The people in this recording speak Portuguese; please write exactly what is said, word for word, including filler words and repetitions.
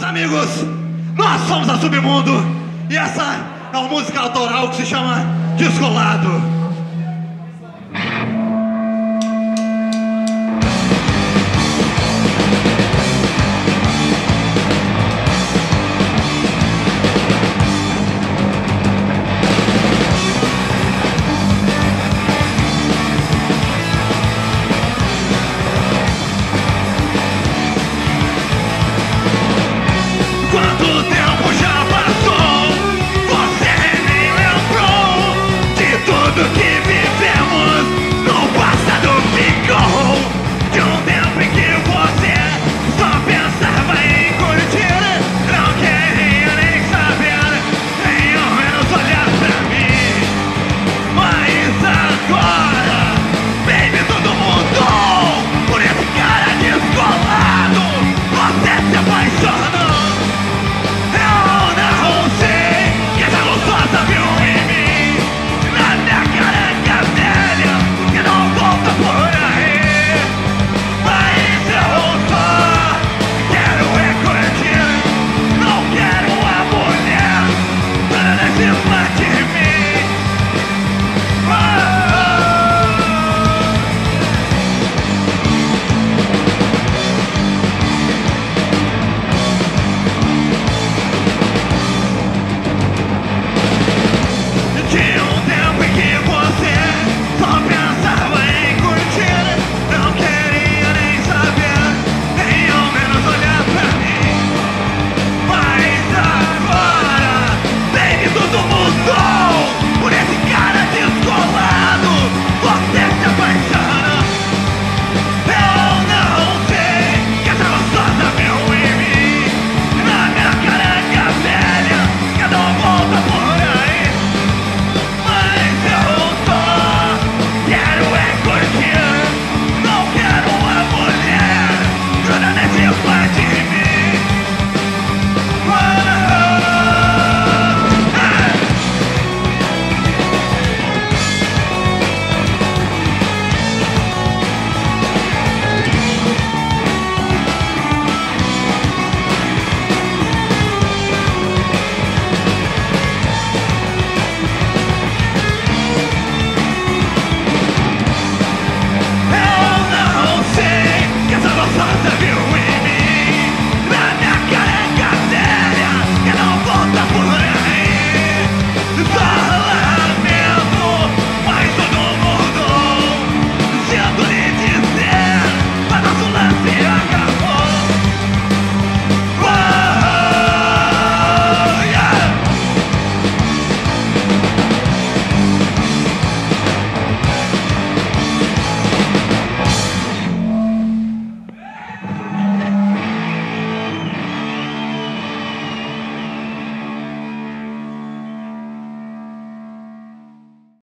Meus amigos, nós somos a Submundo e essa é uma música autoral que se chama Descolado. Quanto tempo já passou, você nem lembrou de tudo que vivemos no passado ficou. De um tempo em que você só pensava em curtir, não queria nem saber, nem ao menos olhar pra mim. Mas agora, baby, tudo mudou por esse cara descolado. Você se apaixonou.